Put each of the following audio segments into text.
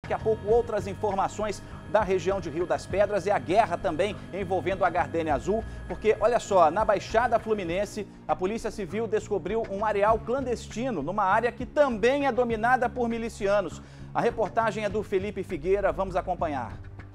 Daqui a pouco outras informações da região de Rio das Pedras e a guerra também envolvendo a Gardênia Azul, porque olha só, na Baixada Fluminense, a Polícia Civil descobriu um areal clandestino numa área que também é dominada por milicianos. A reportagem é do Felipe Figueira, vamos acompanhar.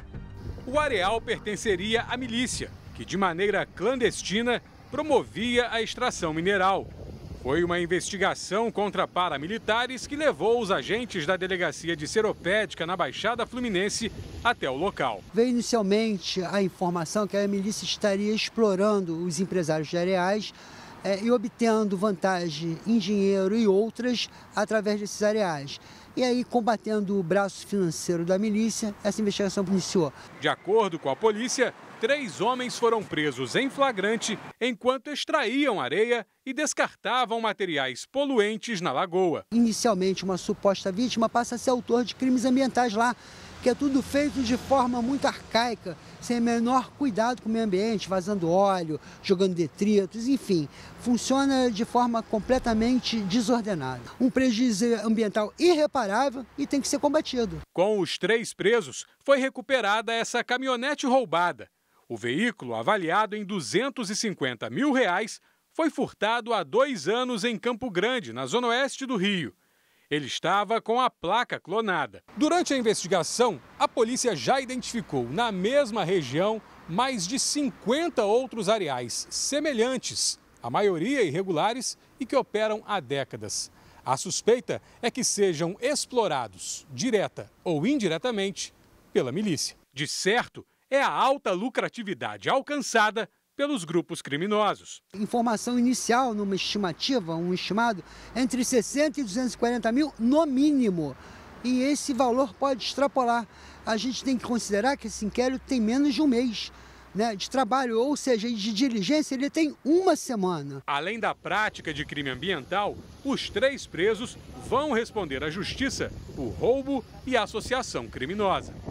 O areal pertenceria à milícia, que de maneira clandestina promovia a extração mineral. Foi uma investigação contra paramilitares que levou os agentes da delegacia de Seropédica, na Baixada Fluminense, até o local. Veio inicialmente a informação que a milícia estaria explorando os empresários de areais e obtendo vantagem em dinheiro e outras através desses areais. E aí, combatendo o braço financeiro da milícia, essa investigação iniciou. De acordo com a polícia, 3 homens foram presos em flagrante enquanto extraíam areia e descartavam materiais poluentes na lagoa. Inicialmente, uma suposta vítima passa a ser autor de crimes ambientais lá, que é tudo feito de forma muito arcaica, sem o menor cuidado com o meio ambiente, vazando óleo, jogando detritos, enfim. Funciona de forma completamente desordenada. Um prejuízo ambiental irreparável e tem que ser combatido. Com os 3 presos, foi recuperada essa caminhonete roubada. O veículo, avaliado em R$250 mil, foi furtado há 2 anos em Campo Grande, na zona oeste do Rio. Ele estava com a placa clonada. Durante a investigação, a polícia já identificou na mesma região mais de 50 outros areais semelhantes, a maioria irregulares e que operam há décadas. A suspeita é que sejam explorados, direta ou indiretamente, pela milícia. De certo, é a alta lucratividade alcançada pelos grupos criminosos. Informação inicial numa estimativa, um estimado, entre 60 e 240 mil no mínimo. E esse valor pode extrapolar. A gente tem que considerar que esse inquérito tem menos de um mês, né, de trabalho, ou seja, de diligência ele tem 1 semana. Além da prática de crime ambiental, os 3 presos vão responder à justiça por roubo e associação criminosa.